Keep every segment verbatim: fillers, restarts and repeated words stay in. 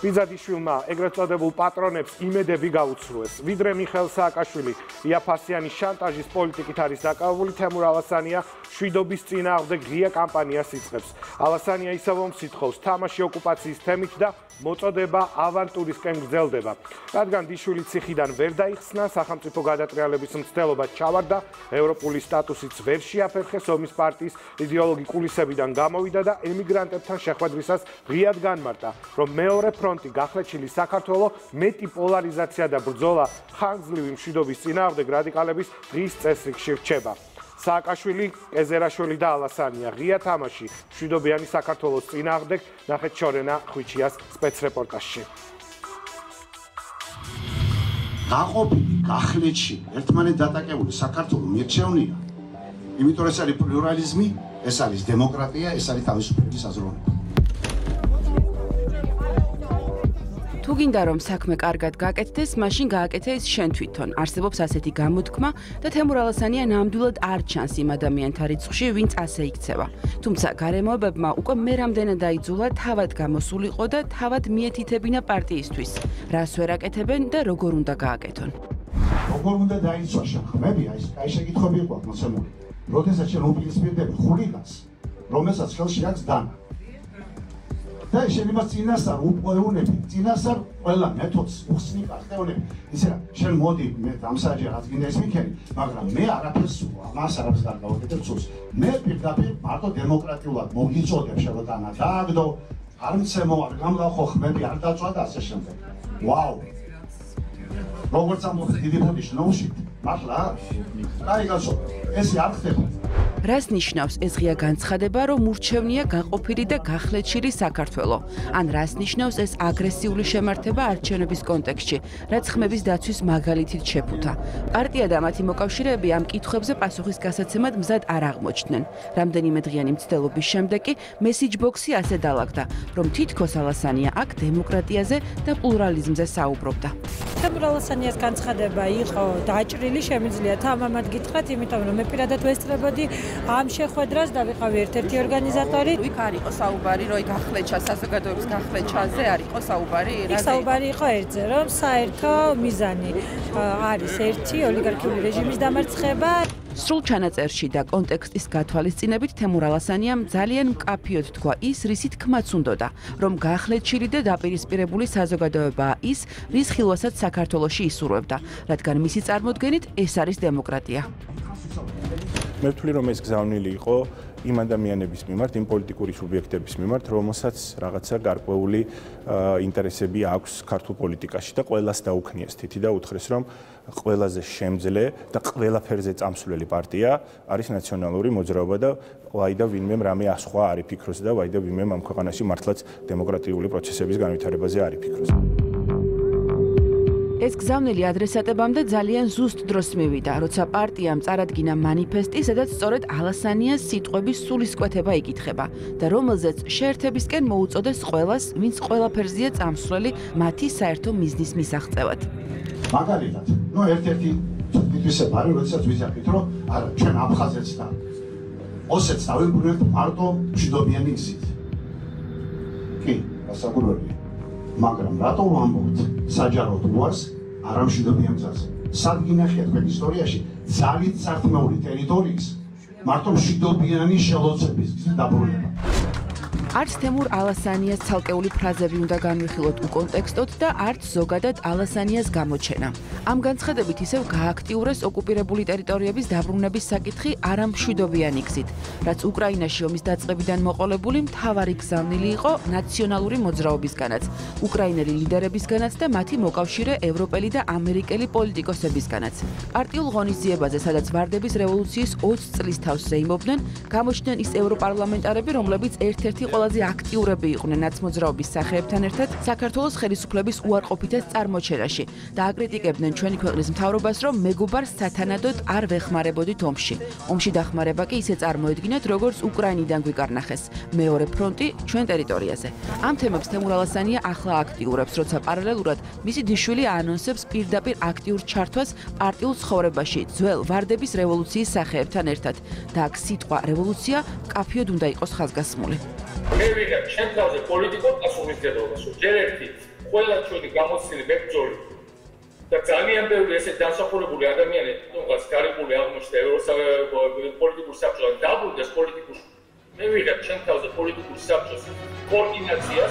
ბიზადიშვილმა ეგრეთ წოდებულ პატრონებს იმედები გაუცრუეს. ვიდრე მიხეილ სააკაშვილი იაფასიანის შანტაჟის პოლიტიკით არის დაკავებული, თემურ ალასანია შვიდობის წინააღმდეგ ღია კამპანიას იწყებს. ალასანია ისევ ომს ითხოვს თამაში ოკუპაციის თემით და მოწოდება ავანტურისკენ გრძელდება. რადგან დიშვილი ციხიდან ვერ დაიხსნა, სახელმწიფო გადატრიალების მცდელობა ჩავარდა, ევროპული სტატუსიც ვერ შეაფერხეს, ომის პარტიის იდეოლოგი კულისებიდან გამოვიდა და ემიგრანტებთან შეხვედრისას ღიად განმარტა, რომ მეორე ფრონტი გახლეჩილი საქართველო მეტი პოლარიზაცია და ბრძოლა ხანგრძლივი მშვიდობის წინააღმდეგ რადიკალების დღის წესრიგში რჩება. სააკაშვილი, ეზერაშვილი და ალასანია ღია თამაში მშვიდობიანი საქართველოს წინააღმდეგ, ნახეთ ჩორენა ხვიჩიას სპეცრეპორტაჟში. გაყოფილი, გახლეჩილი, ერთმანეთ დატაკებული საქართველო მირჩევნია. იმიტომ რომ ეს არის პლურალიზმი, ეს არის დემოკრატია, ეს არის თავისუფლების აზროვნება. თუ გინდა რომ საქმე კარგად გაკეთდეს, მაშინ გააკეთე ის შენ თვითონ. არსებობს ასეთი გამოთქმა და თემურ ალასანია ნამდვილად არ ჩანს იმ ადამიანთა რიცხვში, ვინც ასე იქცევა. თუმცა გარემოებებმა უკვე მე რამდენად დაიძულა თავად გამოსულიყო და თავად მიეთითებინა პარტიისთვის. რას ვერ აკეთებენ და როგორ უნდა გააკეთონ. როგორ უნდა დაიცვა შეხმები, აი შეკითხვები იყო მოცემული. როდესაც შენ უპირისპირდები ხულიგანს, რომელსაც ხელში აქვს დანა. და შენ იმას წინასწარ უყურებები, წინასწარ ყველა მეთოდს უხსნი გახდეონები. ისე რა, შენ მოდი მე დამსაჯა რაც გინდა ის მიქენი, მაგრამ მე არაფერს ამას არაფერს არ გავაკეთებ ცურს. მე პირდაპირ მარტო დემოკრატიულად მოგიწოდებ შენ რომ დანა დააგდო, არ მცემო, არ გამგახო ხმები, არ დაწვა და ასე შემდეგ. ვაუ. როგორც ამბობთ დიდი ბოდიში ნოუში, მართლა? აი გასო, ესე არ ხდება. რას ნიშნავს ეს ღია განცხადება, რომ მურჩევნია გაყოფილი და გახლეჩილი საქართველო? ან რას ნიშნავს ეს აგრესიული შემართება არჩევნების კონტექსტში, რაც ხმების დაცვის მაგალითით შეფუთა? პარტია და მათი მოკავშირეები ამ კითხვებზე პასუხის გასაცემად მზად არ აღმოჩნდნენ. რამდენიმე დღიანი მცდელობის შემდეგ კი მესიჯ ბოქსი ასე დაალაგდა, რომ თითქოს ალასანია აქ დემოკრატიაზე და პლურალიზმზე საუბრობდა. თემურ ალასანიას განცხადება იყო დაჭრილი, შემიძლია თამამად გითხრათ, იმიტომ რომ მე პირადად ვესწრებოდი ამ შეხვედრას და ვიყავი ერთ-ერთი ორგანიზატორი. იქ არ იყო საუბარი, რომ გახლეჩა საზოგადოების გახლეჩაზე არ იყო საუბარი? იქ საუბარი იყო ერთზე, რომ საერთო მიზანი არის ერთი ოლიგარქიული რეჟიმის დამარცხება. სრულ ჩანაწერში და კონტექსტის გათვალისწინებით თემურ ალასანიამ ძალიან მკაფიოდ თქვა ის, რისით ქმაც უნდოდა, რომ გახლეჩილი და დაპირისპირებული საზოგადოებაა ის, რის ხილვასაც საქართველოში ისურვებდა, რადგან მისი წარმოდგენით ეს არის დემოკრატია. მე ვთვლი რომ ეს გზავნილი იყო იმ ადამიანების მიმართ, იმ პოლიტიკური სუბიექტების მიმართ, რომელსაც რაღაცა გარკვეული ინტერესები აქვს ქართულ პოლიტიკაში და ყველას დაუქნიეს თითი და უთხრეს რომ ყველაზე შემძლე და ყველაფერზე წამსვლელი პარტია არის ნაციონალური მოძრაობა და ვაი და ვინმე რამე სხვა არ იფიქროს და ვაი და ვინმე ამ ქვეყანაში მართლაც დემოკრატიული პროცესების განვითარებაზე არ იფიქროს. ეს გზავნილი ადრესატებამდე ძალიან ზუსტ დროს მივიდა, როცა პარტიამ წარადგინა მანიფესტი, სადაც სწორედ ალასანიას სიტყვების სულისკვეთება იკითხება და რომელზეც შეერთებისკენ მოუწოდეს ყველას, ვინც ყველაფერზეა წამსვლელი მათი საერთო მიზნის მისაღწევად. მაგალითად, ნუ ერთ-ერთი თვითმფრინავი არის, როდესაც ვიზახით, რომ არა, ჩვენ აფხაზეთს და ოსეთს დავიბრუნებთ მარტო მშვიდობიანი გზით. კი, გასაგურვებია. მაგრამ რატომ ვამბობთ საჯაროდ უარს არამშვიდობიან გზაზე? სად გინახია თქვენ ისტორიაში ძალით სარწმუნოური ტერიტორიის მარტო მშვიდობიანი შელოცების დაბრუნება? არც თემურ ალასანიას ცალკეული ფრაზები უნდა განვიხილოთ უკონტექსტოდ და არც ზოგადად ალასანიას გამოჩენა. ამ განცხადებით ისევ გააქტიურეს ოკუპირებული ტერიტორიების დაბრუნების საკითხი არამშვიდობიანი გზით, რაც უკრაინაში ომის დაწყებიდან მოყოლებული მთავარი გზავნილი იყო ნაციონალური მოძრაობისგანაც, უკრაინელი ლიდერებისგანაც და მათი მოკავშირე ევროპელი და ამერიკელი პოლიტიკოსებისგანაც. პარტიულ ღონისძიებაზე, სადაც ვარდების რევოლუციის ოცი წლის თავს ზეიმობდნენ, გამოჩნდნენ ის ევროპარლამენტარები, რომლებიც ერთ-ერთი ყველაზე აქტიურები იყვნენ ნაცმოძრაობის სახეებთან ერთად საქართველოს ხელისუფლების უარყოფითეს წარმოჩენაში და აკრიტიკებდნენ ჩვენი ქვეყნის მთავრობას, რომ მეგობარს სათანადოდ არ ვეხმარებოდით ომში. ომში დახმარება კი ისე წარმოედგინათ, როგორც უკრაინიდან გვიკარნახეს მეორე ფრონტი ჩვენ ტერიტორიაზე. ამ თემებს თემურ ალასანია ახლა აქტიურებს, როცა პარალელურად მისი დიშვილი აანონსებს პირდაპირ აქტიურ ჩართვას პარტიულ ცხოვრებაში ძველ ვარდების რევოლუციის სახეებთან ერთად და აქ სიტყვა რევოლუცია კაფიოდ უნდა იყოს ხაზგასმული. მე ვიგებ ჩემ თავზე პოლიტიკურ პასუხისმგებლობას, ჯერ ერთი ყველა ჩვენი გამოცდილი მებრძოლი და ძალიან ბევრი ესე დამსახურებული ადამიანი, თუნდაც გარკვეული აღმოჩნდა ევროპის პოლიტიკურ საბჭოს დაბრუნდეს პოლიტიკურ მე ვიღებ ჩემ თავზე პოლიტიკურ საბჭოს კოორდინაციას.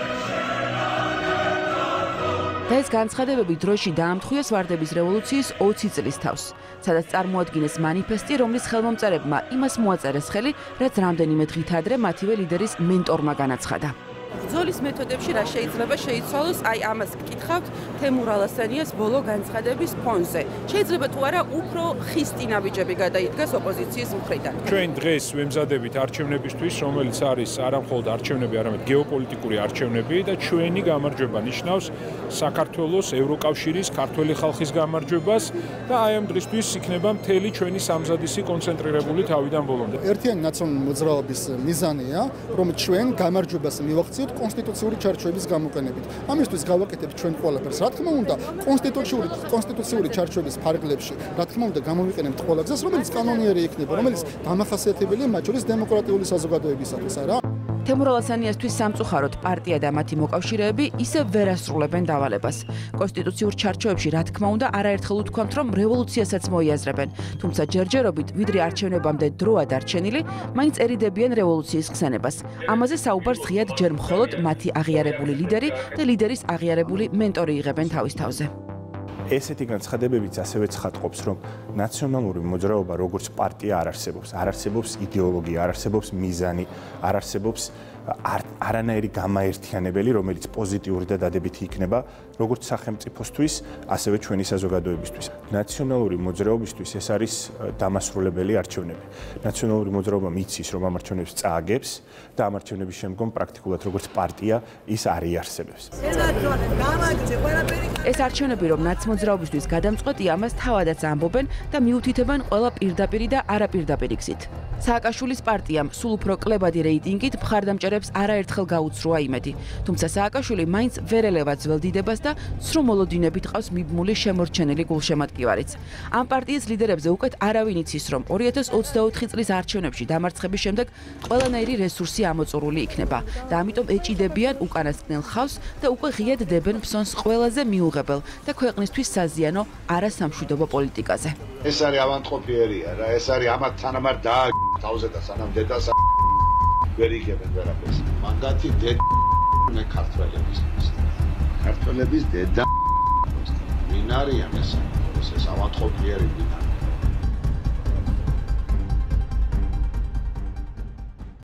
და ეს განცხადებები დროში დაამთხვიეს ვარდების რევოლუციის ოცი წლის თავს, სადაც წარმოადგინეს მანიფესტი, რომლის ხელმომწერებმა იმას მოაწერეს ხელი, რაც რამდენიმე დღით ადრე მათივე ლიდერის მენტორმა განაცხადა. ბრძოლის მეთოდებში რა შეიძლება შეიცვალოს, აი ამას გკითხავთ თემურ ალასანიას ბოლო განცხადების ფონზე. შეიძლება თუ არა უფრო ხისტი ნაბიჯები გადაიდგას ოპოზიციის მხრიდან. ჩვენ დღეს ვემზადებით არჩევნებისთვის, რომელიც არის არა მხოლოდ არჩევნები, არამედ გეოპოლიტიკური არჩევნები და ჩვენი გამარჯვება ნიშნავს საქართველოს, ევროკავშირის, ქართველი ხალხის გამარჯვებას და აი ამ დღისთვის იქნება მთელი ჩვენი სამზადისი კონცენტრირებული თავიდან ბოლომდე. ერთიანი ნაციონალური მოძრაობის მიზანია, რომ ჩვენ გამარჯვებას მივაღწიოთ კონსტიტუციური ჩარჩოების გამოყენებით. ამისთვის გავაკეთებთ ჩვენ ყველაფერს. რა თქმა უნდა, კონსტიტუციური კონსტიტუციური ჩარჩოების ფარგლებში, რა თქმა უნდა, გამოვიყენებთ ყველა გზას, რომელიც კანონიერი იქნება, რომელიც დამახასიათებელია მათ შორის დემოკრატიული საზოგადოებისათვის, არა? თემურ ალასანიასთვის სამწუხაროდ პარტია და მათი მოკავშირეები ისევ ვერ ასრულებენ დავალებას. კონსტიტუციურ ჩარჩოებში, რა თქმა უნდა, არაერთხელ უთქვამთ, რომ რევოლუციასაც მოიაზრებენ, თუმცა ჯერჯერობით, ვიდრე არჩევნებამდე დროა დარჩენილი, მაინც ერიდებიან რევოლუციის ხსენებას. ამაზე საუბარს ღიად ჯერ მხოლოდ მათი აღიარებული ლიდერი და ლიდერის აღიარებული მენტორი იღებენ თავის თავზე. ესეთი განცხადებებიც ასევე ცხადყოფს, რომ ნაციონალური მოძრაობა როგორც პარტია არ არსებობს, არ არსებობს იდეოლოგია, არ არსებობს მიზანი, არ არსებობს არანაირი გამაერთიანებელი, რომელიც პოზიტიური და დადებითი იქნება, როგორც სახელმწიფოსთვის, ასევე ჩვენი საზოგადოებისთვის. ნაციონალური მოძრაობისთვის ეს არის დამასრულებელი არჩევნები. ნაციონალური მოძრაობა მიცის, რომ ამ არჩევნებს წააგებს და ამ არჩევნების შემდგომ პრაქტიკულად როგორც პარტია ის არ იარსებებს. ეს არჩევნები, რომ ნაცმოძრაობისთვის გადამწყვეტია, ამას თავადაც ამბობენ და მიუთითებენ ყველა პირდაპირი და არაპირდაპირი გზით. სააკაშვილის პარტიამ სულ უფრო კლებადი რეიტინგით მხარდამჭერებს არაერთხელ გაუცროა იმედი, თუმცა სააკაშვილი მაინც ვერ ელევა ძველ დიდებას და სრულ მოლოდინებით ყავს მიბმული შემორჩენილი გულშემატკივარიც. ამ პარტიის ლიდერებზე უკეთ არავინ იცის, რომ ორი ათას ოცდაოთხი წლის არჩევნებში დამარცხების შემდეგ ყველანაირი რესურსი ამოწურული იქნება და ამიტომ ეჭიდებიან უკანასკნელ ხავს და უკვე ღიად დებენ ფსონს ყველაზე მიუღებელ და ქვეყნისთვის საზიანო არასამშვიდობო პოლიტიკაზე. ეს არის ავანტყოფიერია რა, ეს არის ამათ თანამარ და თავზე და სანამ დედას ვერ იგებენ ვერაფერს. მანდათი დედა მე ქართველების ქართველების დედა ვინ არიან ეს ეს ავანტყოფიერი ვინ არის